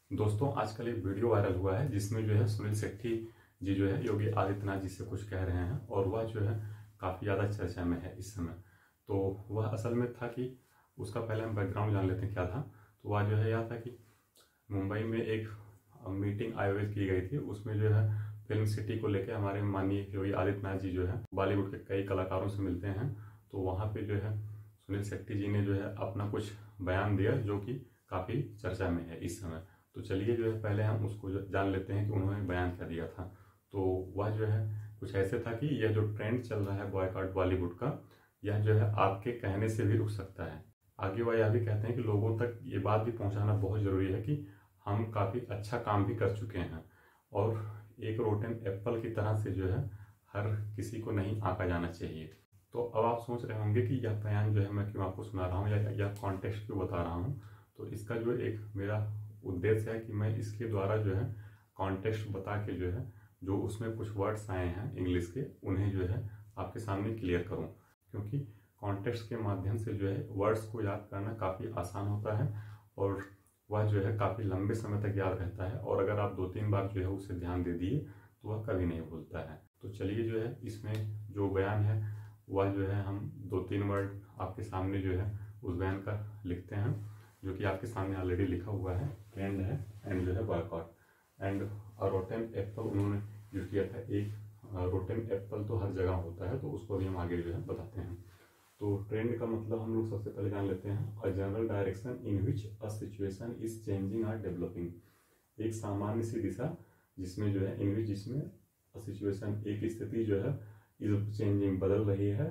दोस्तों, आजकल एक वीडियो वायरल हुआ है जिसमें जो है सुनील शेट्टी जी जो है योगी आदित्यनाथ जी से कुछ कह रहे हैं और वह जो है काफ़ी ज़्यादा चर्चा में है इस समय। तो वह असल में था कि उसका पहले हम बैकग्राउंड जान लेते हैं क्या था। तो वह जो है यह था कि मुंबई में एक मीटिंग आयोजित की गई थी। उसमें जो है फिल्म सिटी को लेकर हमारे माननीय योगी आदित्यनाथ जी जो है बॉलीवुड के कई कलाकारों से मिलते हैं। तो वहाँ पे जो है सुनील शेट्टी जी ने जो है अपना कुछ बयान दिया जो कि काफ़ी चर्चा में है इस समय। तो चलिए जो है पहले हम उसको जान लेते हैं कि उन्होंने बयान क्या दिया था। तो वह जो है कुछ ऐसे था कि यह जो ट्रेंड चल रहा है बॉयकॉट बॉलीवुड का, यह जो है आपके कहने से भी रुक सकता है। आगे वह यह भी कहते हैं कि लोगों तक ये बात भी पहुंचाना बहुत ज़रूरी है कि हम काफ़ी अच्छा काम भी कर चुके हैं और एक रोटेन एप्पल की तरह से जो है हर किसी को नहीं आंका जाना चाहिए। तो अब आप सोच रहे होंगे कि यह बयान जो है मैं क्यों आपको सुना रहा हूँ या यह कॉन्टेक्स्ट क्यों बता रहा हूँ। तो इसका जो एक मेरा उद्देश्य है कि मैं इसके द्वारा जो है कॉन्टेक्स्ट बता के जो है जो उसमें कुछ वर्ड्स आए हैं इंग्लिश के उन्हें जो है आपके सामने क्लियर करूं, क्योंकि कॉन्टेक्स्ट के माध्यम से जो है वर्ड्स को याद करना काफ़ी आसान होता है और वह जो है काफ़ी लंबे समय तक याद रहता है और अगर आप 2-3 बार जो है उसे ध्यान दे दिए तो वह कभी नहीं भूलता है। तो चलिए जो है इसमें जो बयान है वह जो है हम 2-3 वर्ड आपके सामने जो है उस बयान का लिखते हैं, जो कि आपके सामने ऑलरेडी लिखा हुआ है। ट्रेंड है एंड जो है बॉयकॉट एंड रोटेन एप्पल उन्होंने यूज किया था। एक रोटेन एप्पल तो हर जगह होता है, तो उसको भी हम आगे जो है बताते हैं। तो ट्रेंड का मतलब हम लोग सबसे पहले जान लेते हैं, a general direction in which a situation is changing or developing. एक सामान्य सी दिशा जिसमें जो है इन विच जिसमें अ सिचुएशन एक स्थिति जो है इज चेंजिंग बदल रही है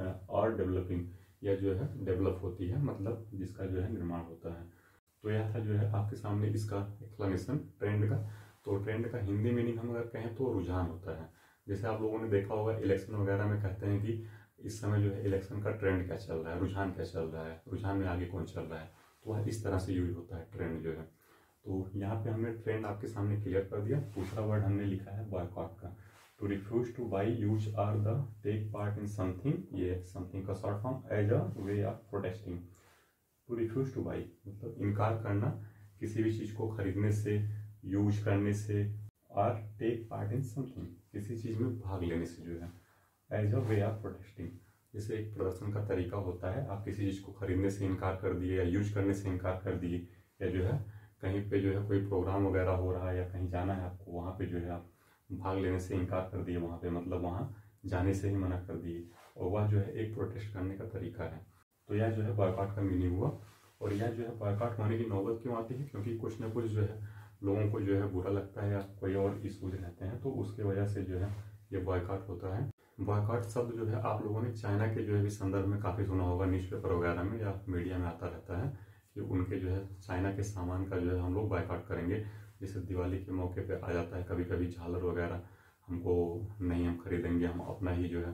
और डेवलपिंग यह जो है डेवलप होती है, मतलब जिसका जो है निर्माण होता है। तो यह था जो है आपके सामने इसका एक्सप्लेनेशन ट्रेंड का। तो ट्रेंड का हिंदी मीनिंग हम अगर कहें तो रुझान होता है। जैसे आप लोगों ने देखा होगा इलेक्शन वगैरह में कहते हैं कि इस समय जो है इलेक्शन का ट्रेंड क्या चल रहा है, रुझान क्या चल रहा है, रुझान में आगे कौन चल रहा है। तो वह इस तरह से यूज होता है ट्रेंड जो है। तो यहाँ पे हमने ट्रेंड आपके सामने क्लियर कर दिया। दूसरा वर्ड हमने लिखा है बॉयकॉट का। To refuse to buy use or the take part in something, ये समथिंग का short form as a way of protesting. To refuse to buy मतलब इनकार करना किसी भी चीज को खरीदने से, यूज करने से, और टेक पार्ट इन समथिंग किसी चीज में भाग लेने से जो है as a way of protesting. जैसे एक प्रदर्शन का तरीका होता है, आप किसी चीज को खरीदने से इनकार कर दिए या यूज करने से इनकार कर दिए, या जो है कहीं पे जो है कोई प्रोग्राम वगैरह हो रहा है या कहीं जाना है आपको, वहाँ पे जो है आप भाग लेने से इनकार कर दिए, वहाँ पे मतलब वहाँ जाने से ही मना कर दिए, और वह जो है एक प्रोटेस्ट करने का तरीका है। तो यह जो है बॉयकॉट का मीनिंग हुआ। और यह जो है बॉयकॉट होने की नौबत क्यों आती है, क्योंकि कुछ ना कुछ जो है लोगों को जो है बुरा लगता है या कोई और इशूज रहते हैं, तो उसके वजह से जो है ये बॉयकॉट होता है। बॉयकॉट शब्द जो है आप लोगों ने चाइना के जो है भी संदर्भ में काफ़ी सुना होगा, न्यूज़पेपर वगैरह में या मीडिया में आता रहता है कि उनके जो है चाइना के सामान का जो है हम लोग बॉयकॉट करेंगे। जैसे दिवाली के मौके पे आ जाता है कभी कभी झालर वगैरह, हमको नहीं, हम खरीदेंगे, हम अपना ही जो है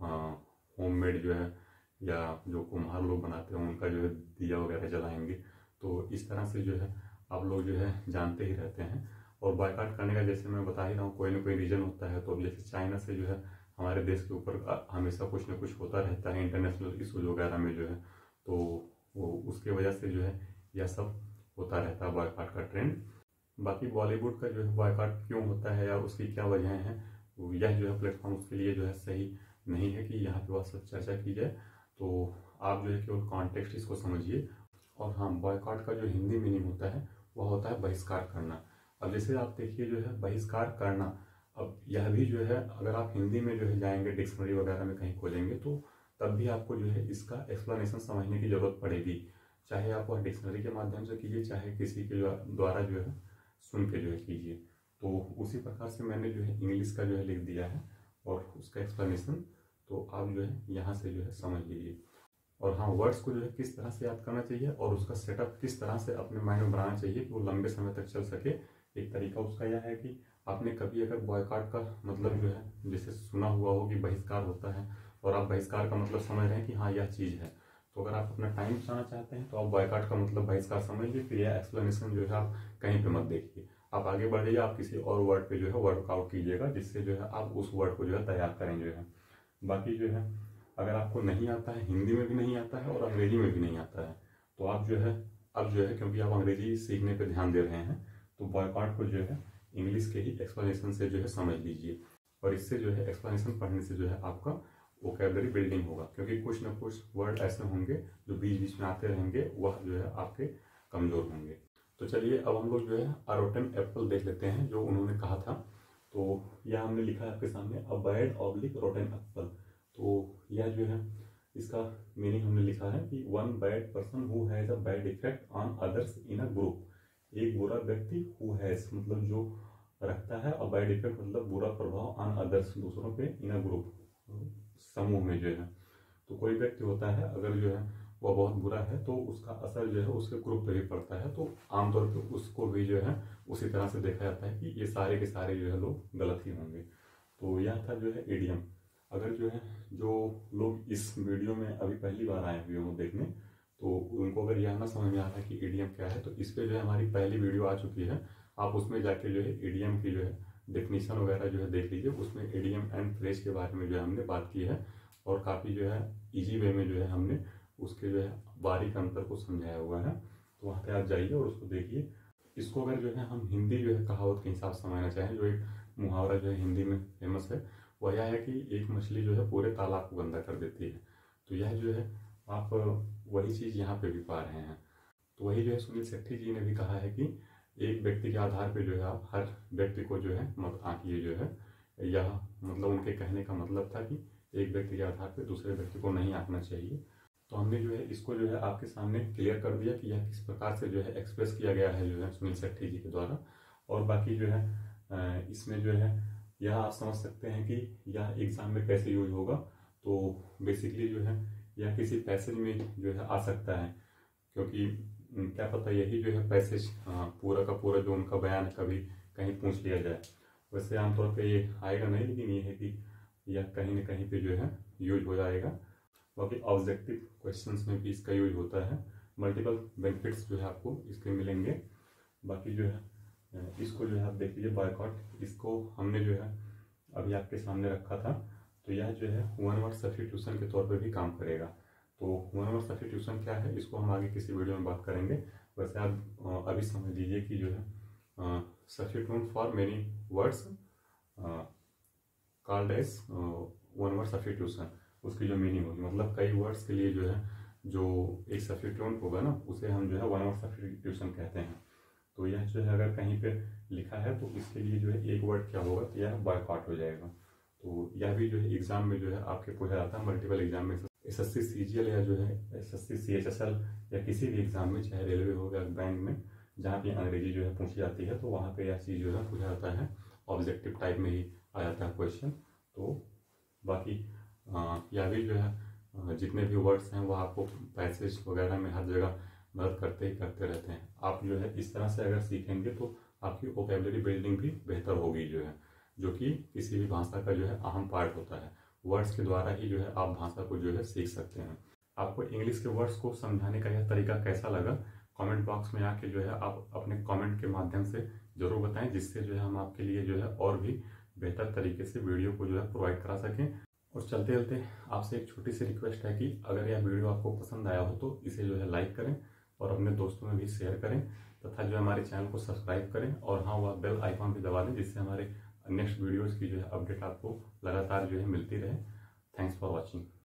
होममेड जो है या जो कुम्हार लोग बनाते हैं उनका जो है दिया वगैरह जलाएंगे। तो इस तरह से जो है आप लोग जो है जानते ही रहते हैं। और बायकॉट करने का जैसे मैं बता ही रहा हूँ कोई ना कोई रीजन होता है। तो अब जैसे चाइना से जो है हमारे देश के ऊपर हमेशा कुछ ना कुछ होता रहता है इंटरनेशनल इशूज वगैरह में जो है, तो वो उसके वजह से जो है यह सब होता रहता है बॉयकॉट का ट्रेंड। बाकी बॉलीवुड का जो है बॉयकॉट क्यों होता है या उसकी क्या वजह है, यह जो है प्लेटफॉर्म उसके लिए जो है सही नहीं है कि यहाँ पे वह सब चर्चा की जाए। तो आप जो है केवल कॉन्टेक्स्ट इसको समझिए। और हाँ, बॉयकॉट का जो हिंदी मीनिंग होता है वह होता है बहिष्कार करना। अब जैसे आप देखिए जो है बहिष्कार करना, अब यह भी जो है अगर आप हिंदी में जो है जाएंगे डिक्शनरी वगैरह में कहीं खोजेंगे तो तब भी आपको जो है इसका एक्सप्लेनेशन समझने की जरूरत पड़ेगी। चाहे आप वह डिक्शनरी के माध्यम से कीजिए, चाहे किसी के द्वारा जो है सुन के जो है कीजिए। तो उसी प्रकार से मैंने जो है इंग्लिश का जो है लिख दिया है और उसका एक्सप्लेनेशन, तो आप जो है यहाँ से जो है समझ लीजिए। और हाँ, वर्ड्स को जो है किस तरह से याद करना चाहिए और उसका सेटअप किस तरह से अपने माइंड में बनाना चाहिए कि वो लंबे समय तक चल सके। एक तरीका उसका यह है कि आपने कभी अगर बॉयकॉट का मतलब जो है जैसे सुना हुआ हो कि बहिष्कार होता है और आप बहिष्कार का मतलब समझ रहे हैं कि हाँ यह चीज़ है, तो अगर आप अपना टाइम बचाना चाहते हैं तो आप बॉयकॉट का मतलब बहिष्कार समझिए, फिर यह एक्सप्लेनेशन जो है आप कहीं पे मत देखिए, आप आगे बढ़ जाइए, आप किसी और वर्ड पे जो है वर्कआउट कीजिएगा जिससे जो है आप उस वर्ड को जो है तैयार करेंगे जो है। बाकी जो है अगर आपको नहीं आता है, हिंदी में भी नहीं आता है और अंग्रेजी में भी नहीं आता है, तो आप जो है अब जो है क्योंकि आप अंग्रेजी सीखने पे ध्यान दे रहे हैं तो बॉयकॉट को जो है इंग्लिश के ही एक्सप्लेनेशन से जो है समझ लीजिए, और इससे जो है एक्सप्लेनेशन पढ़ने से जो है आपका वोकैबुलरी बिल्डिंग होगा, क्योंकि कुछ ना कुछ वर्ड ऐसे होंगे जो बीच बीच में आते रहेंगे, वह जो है आपके कमज़ोर होंगे। तो चलिए अब हम लोग जो है अ रोटन एप्पल देख लेते हैं जो उन्होंने कहा था। तो यह हमने लिखा है आपके सामने, a bad oblique rotten apple. तो यह जो है इसका मीनिंग हमने लिखा है कि one bad person who has a bad effect on others in a group. एक बुरा व्यक्ति हु हैज़ मतलब जो रखता है, और बैड इफेक्ट मतलब बुरा प्रभाव ऑन अदर्स दूसरों पे, इन अ ग्रुप समूह में जो है। तो कोई व्यक्ति होता है अगर जो है वह बहुत बुरा है तो उसका असर जो है उसके ग्रुप पे भी पड़ता है, तो आमतौर पे उसको भी जो है उसी तरह से देखा जाता है कि ये सारे के सारे जो है लोग गलत ही होंगे। तो यह था जो है इडियम। अगर जो है जो लोग इस वीडियो में अभी पहली बार आए हुए हों देखने, तो उनको अगर यह ना समझ में आ रहा है कि इडियम क्या है, तो इस पर जो है हमारी पहली वीडियो आ चुकी है, आप उसमें जाके जो है इडियम की जो है डेफिनेशन वगैरह जो है देख लीजिए। उसमें इडियम एंड फ्रेज के बारे में जो है हमने बात की है, और काफ़ी जो है इजी वे में जो है हमने उसके जो है बारीक अंतर को समझाया हुआ है। तो वहाँ पे आप जाइए और उसको देखिए। इसको अगर जो है हम हिंदी जो है कहावत के हिसाब से समझना चाहें, जो एक मुहावरा जो है हिंदी में फेमस है, वह यह है कि एक मछली जो है पूरे तालाब को गंदा कर देती है। तो यह जो है आप वही चीज़ यहाँ पे भी पा रहे हैं। तो वही जो है सुनील शेट्टी जी ने भी कहा है कि एक व्यक्ति के आधार पे जो है आप हर व्यक्ति को जो है मत आंकिए जो है। यह मतलब उनके कहने का मतलब था कि एक व्यक्ति के आधार पे दूसरे व्यक्ति को नहीं आंकना चाहिए। तो हमने जो है इसको जो है आपके सामने क्लियर कर दिया कि यह किस प्रकार से जो है एक्सप्रेस किया गया है जो है सुनील शेट्टी जी के द्वारा। और बाकी जो है इसमें जो है यह आप समझ सकते हैं कि यह एग्जाम में कैसे यूज होगा। तो बेसिकली जो है यह किसी पैसेज में जो है आ सकता है, क्योंकि क्या पता यही जो है पैसेज पूरा का पूरा जो उनका बयान है कभी कहीं पूछ लिया जाए। वैसे आमतौर पे ये आएगा नहीं, लेकिन ये है कि यह कहीं ना कहीं पे जो है यूज हो जाएगा। बाकी ऑब्जेक्टिव क्वेश्चंस में भी इसका यूज होता है। मल्टीपल बेनिफिट्स जो है आपको इसके मिलेंगे। बाकी जो है इसको जो है आप देख लीजिए बॉयकॉट, इसको हमने जो है अभी आपके सामने रखा था। तो यह जो है वन वर्ड सब्स्टिट्यूशन के तौर पर भी काम करेगा। तो वन वर्ड सब्स्टिट्यूशन क्या है, इसको हम आगे किसी वीडियो में बात करेंगे। वैसे आप अभी समझ लीजिए कि जो है substitute for many words called as one word substitution, उसकी जो मीनिंग होगी, मतलब कई वर्ड्स के लिए जो है जो एक सब्स्टिट्यूट होगा ना, उसे हम जो है वन वर्ड सब्स्टिट्यूशन कहते हैं। तो यह जो है अगर कहीं पे लिखा है तो इसके लिए जो है एक वर्ड क्या होगा, तो यह बॉयकॉट हो जाएगा। तो यह भी जो है एग्जाम में जो है आपके पूछा जाता है, मल्टीपल एग्जाम में, एसएससी सीजीएल या जो है एसएससी सीएचएसएल या किसी भी एग्जाम में, चाहे रेलवे हो या बैंक में, जहाँ पे अंग्रेजी जो है पूछी जाती है, तो वहाँ पे यह चीज़ जो है पूछा जाता है, ऑब्जेक्टिव टाइप में ही आ जाता है क्वेश्चन। तो बाकी यह भी जो है जितने भी वर्ड्स हैं वो आपको पैसेज वगैरह में हर जगह मदद करते ही करते रहते हैं। आप जो है इस तरह से अगर सीखेंगे तो आपकी वोकैबुलरी बिल्डिंग भी बेहतर होगी जो है, जो कि किसी भी भाषा का जो है अहम पार्ट होता है। वर्ड्स के द्वारा ही जो है आप भाषा को जो है सीख सकते हैं। आपको इंग्लिश के वर्ड्स को समझाने का यह तरीका कैसा लगा, कमेंट बॉक्स में आके जो है आप अपने कमेंट के माध्यम से ज़रूर बताएं, जिससे जो है हम आपके लिए जो है और भी बेहतर तरीके से वीडियो को जो है प्रोवाइड करा सकें। और चलते चलते आपसे एक छोटी सी रिक्वेस्ट है कि अगर यह वीडियो आपको पसंद आया हो तो इसे जो है लाइक करें और अपने दोस्तों में भी शेयर करें, तथा जो हमारे चैनल को सब्सक्राइब करें, और हाँ वह बेल आइकॉन भी दबा दें, जिससे हमारे नेक्स्ट वीडियोज़ की जो है अपडेट आपको लगातार जो है मिलती रहे। Thanks for watching.